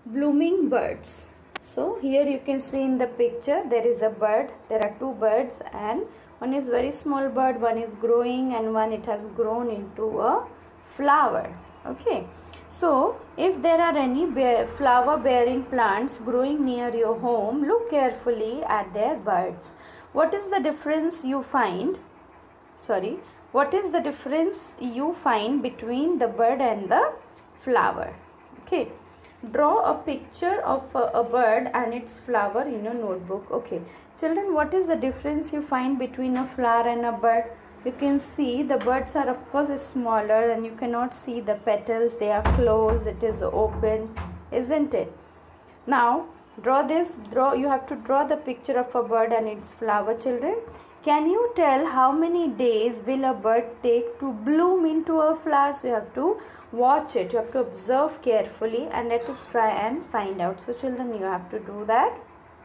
blooming birds. So here you can see in the picture there is a bird. There are two birds, and one is very small bird, one is growing, and one it has grown into a flower. Okay, so if there are any flower bearing plants growing near your home, look carefully at their buds. What is the difference you find? What is the difference you find between the bird and the flower? Okay, draw a picture of a bird and its flower in your notebook. Okay, children, what is the difference you find between a flower and a bird? You can see the birds are of course smaller and you cannot see the petals. They are closed, it is open, isn't it? Now you have to draw the picture of a bird and its flower. Children, can you tell how many days will a bird take to bloom into a flower? So you have to watch it, you have to observe carefully, and let us try and find out. So children, you have to do that.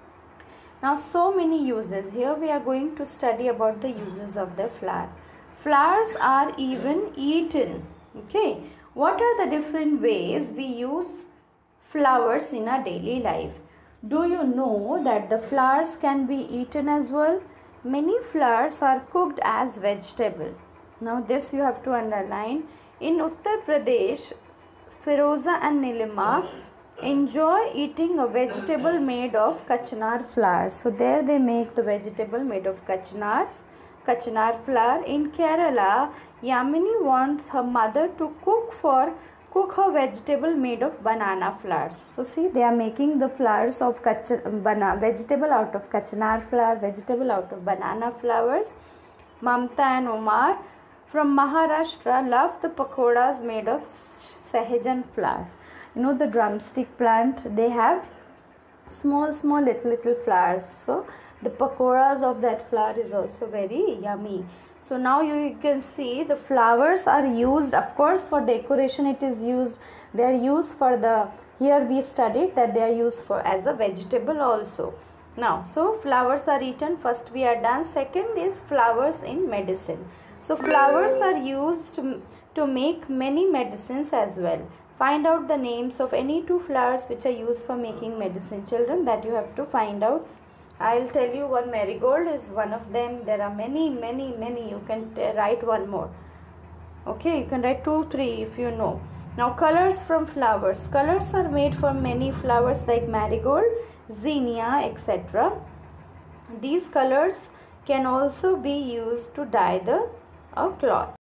Now so many uses. Here we are going to study about the uses of the flower. Flowers are even eaten. Okay, what are the different ways we use flowers in our daily life? Do you know that the flowers can be eaten as well? Many flowers are cooked as vegetable. Now this you have to underline. In Uttar Pradesh, Firoza and Nilima enjoy eating a vegetable made of kachnar flower. So there they make the vegetable made of kachnar flower. In Kerala, Yamini wants her mother to cook her vegetable made of banana flowers. So see, they are making the flowers of vegetable out of kachnar flower, vegetable out of banana flowers. Mamta and Omar from Maharashtra love the pakoras made of sahajan flowers. You know the drumstick plant, they have small little flowers. So the pakoras of that flower is also very yummy. So now you can see the flowers are used, of course, for decoration. It is used, they are used for the, here we studied that they are used for as a vegetable also. Now, so flowers are eaten, first we are done. Second is flowers in medicine. So flowers are used to make many medicines as well. Find out the names of any two flowers which are used for making medicine. Children, that you have to find out. I'll tell you one. Marigold is one of them. There are many. You can write one more. Okay, you can write 2, 3 if you know. Now colors from flowers. Colors are made from many flowers like marigold, zinnia, etc. These colors can also be used to dye a cloth.